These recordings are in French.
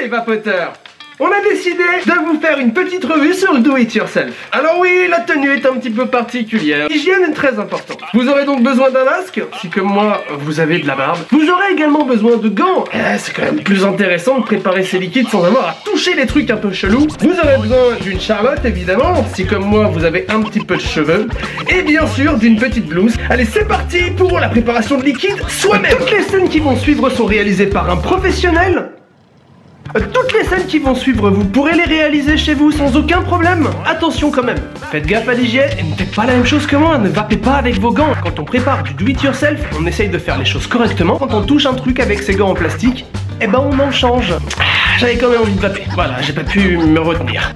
les vapoteurs! On a décidé de vous faire une petite revue sur le do-it-yourself. Alors oui, la tenue est un petit peu particulière. L'hygiène est très importante. Vous aurez donc besoin d'un masque, si comme moi, vous avez de la barbe. Vous aurez également besoin de gants. C'est quand même plus intéressant de préparer ces liquides sans avoir à toucher les trucs un peu chelous. Vous aurez besoin d'une charlotte, évidemment, si comme moi, vous avez un petit peu de cheveux. Et bien sûr, d'une petite blouse. Allez, c'est parti pour la préparation de liquide soi-même. Toutes les scènes qui vont suivre sont réalisées par un professionnel. Toutes les scènes qui vont suivre, vous pourrez les réaliser chez vous sans aucun problème. Attention quand même, faites gaffe à l'hygiène et ne faites pas la même chose que moi, ne vapez pas avec vos gants. Quand on prépare du do-it-yourself, on essaye de faire les choses correctement. Quand on touche un truc avec ses gants en plastique, eh ben on en change. J'avais quand même envie de vaper, voilà, j'ai pas pu me retenir.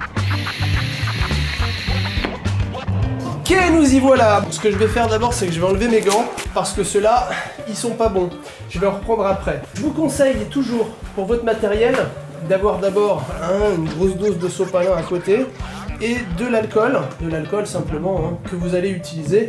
Ok, nous y voilà. Ce que je vais faire d'abord, c'est que je vais enlever mes gants parce que ceux-là, ils sont pas bons. Je vais en reprendre après. Je vous conseille toujours, pour votre matériel, d'avoir d'abord une grosse dose de sopalin à côté et de l'alcool simplement que vous allez utiliser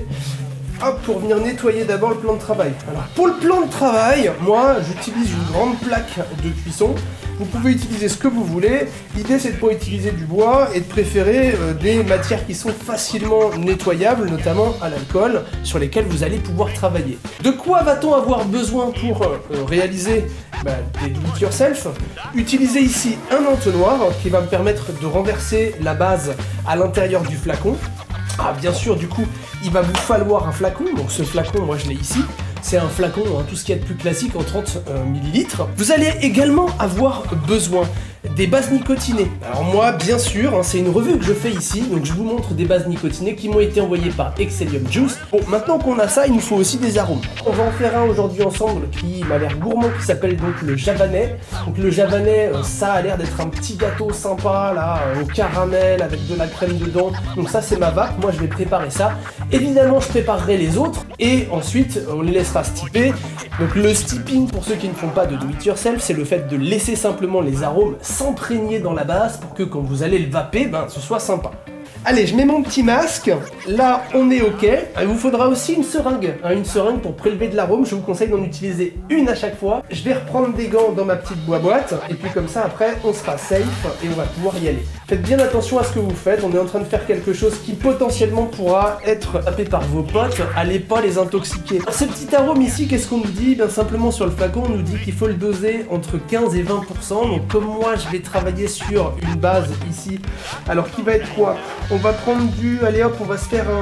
pour venir nettoyer d'abord le plan de travail. Alors pour le plan de travail, moi j'utilise une grande plaque de cuisson. Vous pouvez utiliser ce que vous voulez. L'idée c'est de pas utiliser du bois et de préférer des matières qui sont facilement nettoyables, notamment à l'alcool, sur lesquelles vous allez pouvoir travailler. De quoi va-t-on avoir besoin pour réaliser des do-it-yourself? Utilisez ici un entonnoir qui va me permettre de renverser la base à l'intérieur du flacon. Ah bien sûr, du coup, il va vous falloir un flacon. Donc ce flacon, moi je l'ai ici. C'est un flacon, tout ce qu'il y a de plus classique en 30 ml. Vous allez également avoir besoin des bases nicotinées. Alors moi, bien sûr, c'est une revue que je fais ici, donc je vous montre des bases nicotinées qui m'ont été envoyées par Excellium Juice. Bon, maintenant qu'on a ça, il nous faut aussi des arômes. On va en faire un aujourd'hui ensemble qui m'a l'air gourmand, qui s'appelle donc le javanais. Donc le javanais, ça a l'air d'être un petit gâteau sympa, là, au caramel, avec de la crème dedans. Donc ça, c'est ma vape, moi je vais préparer ça. Évidemment, je préparerai les autres, et ensuite, on les laissera steeper. Donc le steeping, pour ceux qui ne font pas de do-it-yourself, c'est le fait de laisser simplement les arômes s'imprégner dans la base pour que quand vous allez le vaper, ce soit sympa. Allez, je mets mon petit masque, là on est ok. Il vous faudra aussi une seringue pour prélever de l'arôme, je vous conseille d'en utiliser une à chaque fois. Je vais reprendre des gants dans ma petite boîte, et puis comme ça après on sera safe et on va pouvoir y aller. Faites bien attention à ce que vous faites, on est en train de faire quelque chose qui potentiellement pourra être tapé par vos potes, allez pas les intoxiquer. Alors, ce petit arôme ici, qu'est-ce qu'on nous dit? Simplement sur le flacon, on nous dit qu'il faut le doser entre 15 et 20%, donc comme moi je vais travailler sur une base ici, alors qui va être quoi? On va prendre du... Allez hop, on va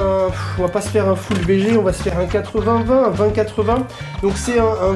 pas se faire un full VG, on va se faire un 80-20, un 20-80. Donc c'est un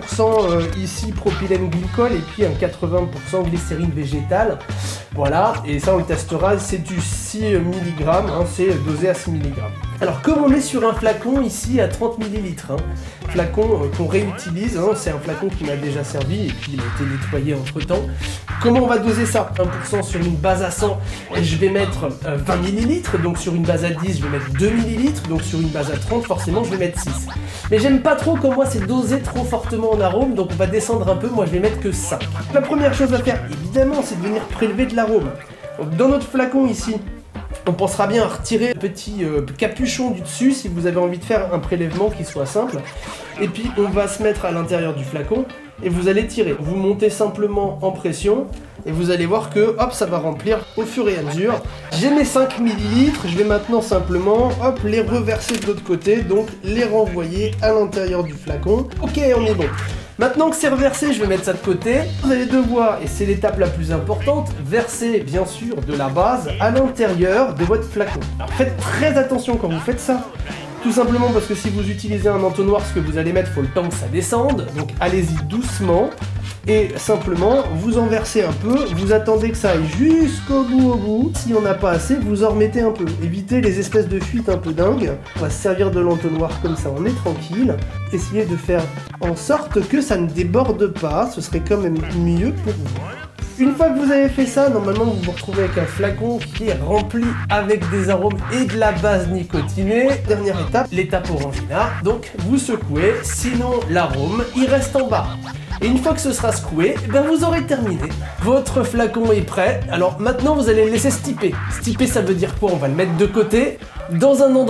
20% ici propylène glycol et puis un 80% glycérine végétale. Voilà, et ça on le testera, c'est du 6 mg, c'est dosé à 6 mg. Alors comme on est sur un flacon ici à 30 ml, flacon qu'on réutilise, c'est un flacon qui m'a déjà servi et puis il a été nettoyé entre temps. Comment on va doser ça? 1% sur une base à 100, et je vais mettre 20 ml, donc sur une base à 10 je vais mettre 2 ml, donc sur une base à 30 forcément je vais mettre 6. Mais j'aime pas trop comme moi c'est dosé trop fortement en arôme, donc on va descendre un peu, moi je vais mettre que 5. La première chose à faire évidemment c'est de venir prélever de l'arôme. Dans notre flacon ici, on pensera bien à retirer le petit capuchon du dessus si vous avez envie de faire un prélèvement qui soit simple. Et puis on va se mettre à l'intérieur du flacon et vous allez tirer. Vous montez simplement en pression et vous allez voir que hop, ça va remplir au fur et à mesure. J'ai mes 5 ml, je vais maintenant simplement hop, les reverser de l'autre côté, donc les renvoyer à l'intérieur du flacon. Ok, on est bon. Maintenant que c'est reversé, je vais mettre ça de côté. Vous allez devoir, et c'est l'étape la plus importante, verser bien sûr de la base à l'intérieur de votre flacon. Alors faites très attention quand vous faites ça. Tout simplement parce que si vous utilisez un entonnoir, ce que vous allez mettre, il faut le temps que ça descende. Donc allez-y doucement. Et simplement, vous en versez un peu, vous attendez que ça aille jusqu'au bout, au bout. Si on n'a pas assez, vous en remettez un peu. Évitez les espèces de fuites un peu dingues. On va se servir de l'entonnoir comme ça, on est tranquille. Essayez de faire en sorte que ça ne déborde pas, ce serait quand même mieux pour vous. Une fois que vous avez fait ça, normalement vous vous retrouvez avec un flacon qui est rempli avec des arômes et de la base nicotinée. Dernière étape, l'étape orangina. Donc vous secouez, sinon l'arôme il reste en bas. Et une fois que ce sera secoué, vous aurez terminé. Votre flacon est prêt. Alors maintenant vous allez le laisser steeper. Steeper ça veut dire quoi? On va le mettre de côté, dans un endroit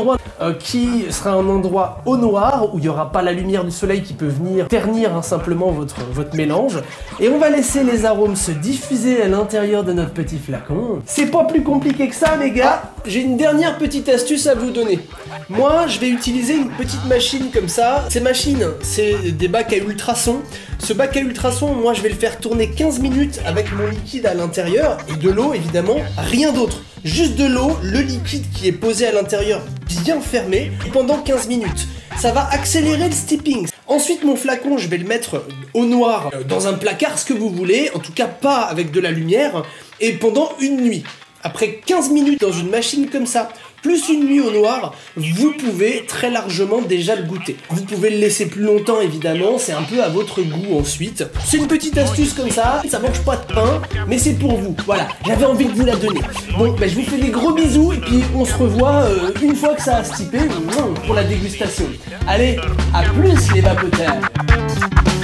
qui sera un endroit au noir où il n'y aura pas la lumière du soleil qui peut venir ternir simplement votre mélange. Et on va laisser les arômes se diffuser à l'intérieur de notre petit flacon. C'est pas plus compliqué que ça les gars. J'ai une dernière petite astuce à vous donner. Moi, je vais utiliser une petite machine comme ça. Ces machines, c'est des bacs à ultrasons. Ce bac à ultrasons, moi, je vais le faire tourner 15 minutes avec mon liquide à l'intérieur et de l'eau, évidemment, rien d'autre. Juste de l'eau, le liquide qui est posé à l'intérieur bien fermé pendant 15 minutes. Ça va accélérer le steeping. Ensuite, mon flacon, je vais le mettre au noir dans un placard, ce que vous voulez, en tout cas pas avec de la lumière, et pendant une nuit. Après 15 minutes dans une machine comme ça, plus une nuit au noir, vous pouvez très largement déjà le goûter. Vous pouvez le laisser plus longtemps évidemment, c'est un peu à votre goût ensuite. C'est une petite astuce comme ça mange pas de pain, mais c'est pour vous. Voilà, j'avais envie de vous la donner. Bon, bah, je vous fais des gros bisous et puis on se revoit une fois que ça a steepé pour la dégustation. Allez, à plus les vapoteurs.